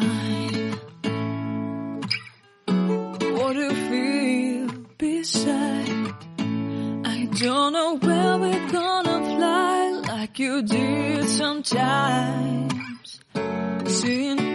mine. What do you feel beside? I don't know where we're gonna fly like you did sometimes. Seeing